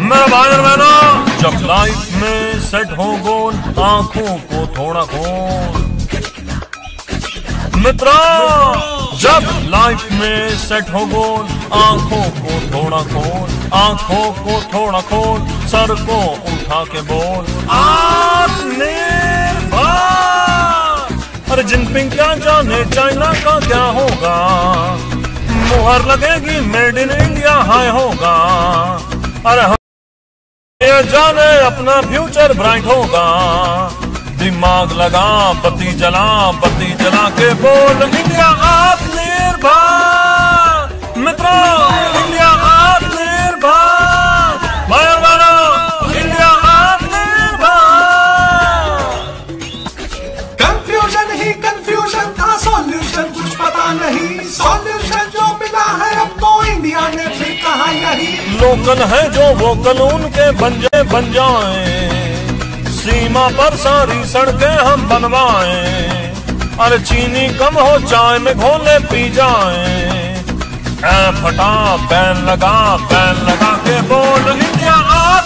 मेरा भाई और बहनों, जब लाइफ में सेट हो गोल, आंखों को थोड़ा खोल। मित्रों, जब लाइफ में सेट हो गोल, आंखों को थोड़ा खोल, आंखों को थोड़ा खोल, सर को उठा के बोल आत्मनिर्भर। अरे जिनपिंग क्या जाने चाइना का क्या होगा, मुहर लगेगी मेड इन इंडिया हाई होगा। अरे हम ये जाने अपना फ्यूचर ब्राइट होगा। दिमाग लगा, बत्ती जला के बोल इंडिया आत्मनिर्भर। मित्रों, इंडिया आत्मनिर्भर। भाई बहनों, इंडिया आत्मनिर्भर। कंफ्यूजन ही कंफ्यूजन था सॉल्यूशन कुछ पता नहीं, सॉल्यूशन जो मिला है अब तो इंडिया ने भी कहा यही। लोकल है जो वोकल उनके बन जाएं, सीमा पर सारी सड़कें हम बनवाएं। अरे चीनी कम हो चाय में घोले पी जाएं। फटा बैन लगा के बोल इंडिया।